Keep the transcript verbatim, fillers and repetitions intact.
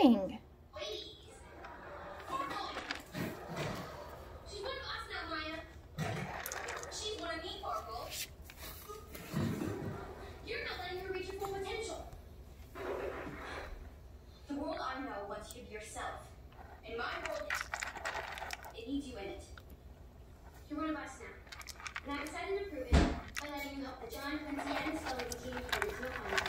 doing? Yourself. In my world, it needs you in it. You're one of us now. And I'm excited to prove it by letting you know that John, Quincy, and Scully became friends. No fun.